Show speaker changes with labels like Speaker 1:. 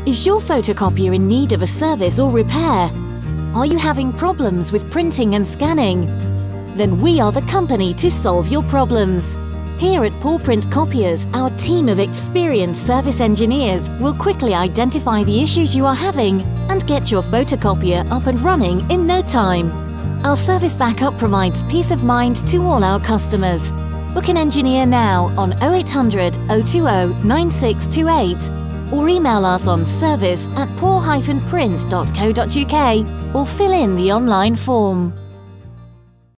Speaker 1: Is your photocopier in need of a service or repair? Are you having problems with printing and scanning? Then we are the company to solve your problems. Here at Paw Print Copiers, our team of experienced service engineers will quickly identify the issues you are having and get your photocopier up and running in no time. Our service backup provides peace of mind to all our customers. Book an engineer now on 0800 020 9628 or email us on service@paw-print.co.uk or fill in the online form.